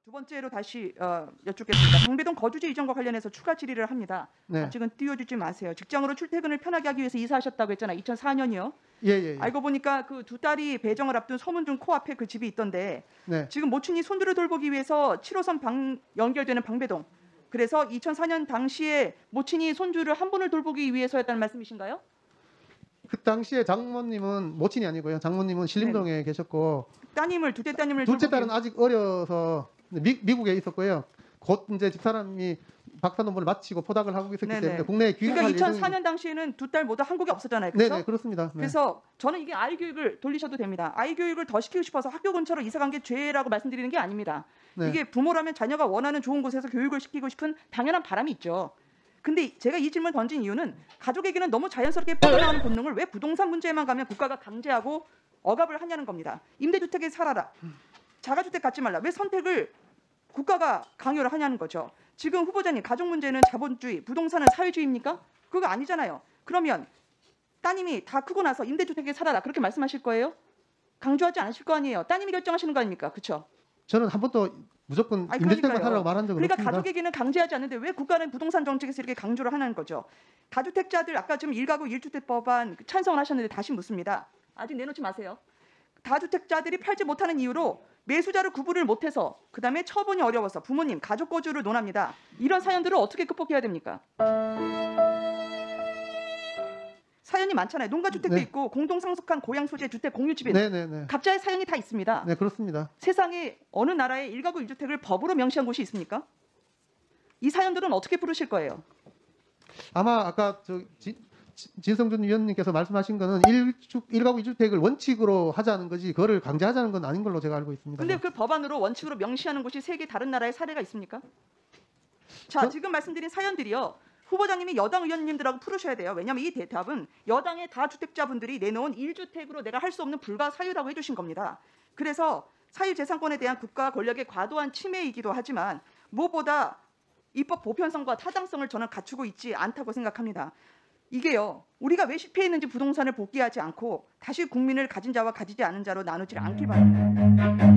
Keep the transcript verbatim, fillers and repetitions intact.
두 번째로 다시 어, 여쭙겠습니다. 방배동 거주지 이전과 관련해서 추가 질의를 합니다. 네. 아직은 띄워주지 마세요. 직장으로 출퇴근을 편하게 하기 위해서 이사하셨다고 했잖아요. 이천사 년이요. 예, 예, 예. 알고 보니까 그 두 딸이 배정을 앞둔 서문중 코앞에 그 집이 있던데 네. 지금 모친이 손주를 돌보기 위해서 칠 호선 방, 연결되는 방배동. 그래서 이천사 년 당시에 모친이 손주를 한 분을 돌보기 위해서였다는 말씀이신가요? 그 당시에 장모님은 모친이 아니고요. 장모님은 신림동에 네네. 계셨고 따님을 둘째 따님을 둘째 돌보기 딸은 아직 어려서 미, 미국에 있었고요. 곧 이제 집사람이 박사 논문을 마치고 포닥을 하고 있었기 네네. 때문에 국내에 귀국할 그러니까 이천사 예정이. 년 당시에는 두 딸 모두 한국에 없었잖아요. 그렇죠? 네네, 그렇습니다. 네. 그래서 저는 이게 아이 교육을 돌리셔도 됩니다. 아이 교육을 더 시키고 싶어서 학교 근처로 이사 간 게 죄라고 말씀드리는 게 아닙니다. 네. 이게 부모라면 자녀가 원하는 좋은 곳에서 교육을 시키고 싶은 당연한 바람이 있죠. 근데 제가 이 질문 던진 이유는 가족에게는 너무 자연스럽게 뻗어나오는 본능을 왜 부동산 문제에만 가면 국가가 강제하고 억압을 하냐는 겁니다. 임대주택에 살아라. 자가주택 갖지 말라. 왜 선택을 국가가 강요를 하냐는 거죠. 지금 후보자님 가족 문제는 자본주의, 부동산은 사회주의입니까? 그거 아니잖아요. 그러면 따님이 다 크고 나서 임대주택에 살아라 그렇게 말씀하실 거예요? 강조하지 않으실 거 아니에요. 따님이 결정하시는 거 아닙니까? 그렇죠? 저는 한 번도 무조건 아니, 임대주택만 그러니까요. 살라고 말한 적은 그러니까 없습니다. 가족에게는 강제하지 않는데 왜 국가는 부동산 정책에서 이렇게 강조를 하는 거죠? 다주택자들 아까 지금 일가구 일주택 법안 찬성을 하셨는데 다시 묻습니다. 아직 내놓지 마세요. 다주택자들이 팔지 못하는 이유로 매수자를 구분을 못해서 그다음에 처분이 어려워서 부모님 가족 거주를 논합니다. 이런 사연들을 어떻게 극복해야 됩니까? 사연이 많잖아요. 농가주택도 네. 있고 공동상속한 고양 소재 주택 공유집에 네네네. 각자의 사연이 다 있습니다. 네, 그렇습니다. 세상에 어느 나라에 일가구 일주택을 법으로 명시한 곳이 있습니까? 이 사연들은 어떻게 부르실 거예요? 아마 아까 저 지, 지- 진성준 위원님께서 말씀하신 거는 일주, 일가구 일주택을 원칙으로 하자는 거지 그거를 강제하자는 건 아닌 걸로 제가 알고 있습니다. 근데 그 법안으로 원칙으로 명시하는 곳이 세계 다른 나라의 사례가 있습니까? 자, 저- 지금 말씀드린 사연들이요. 후보자님이 여당 의원님들하고 풀으셔야 돼요. 왜냐하면 이 대답은 여당의 다주택자분들이 내놓은 일주택으로 내가 할 수 없는 불가 사유라고 해주신 겁니다. 그래서 사유재산권에 대한 국가 권력의 과도한 침해이기도 하지만 무엇보다 입법 보편성과 타당성을 저는 갖추고 있지 않다고 생각합니다. 이게요. 우리가 왜 실패했는지 부동산을 복귀하지 않고 다시 국민을 가진 자와 가지지 않은 자로 나누지 않길 바랍니다.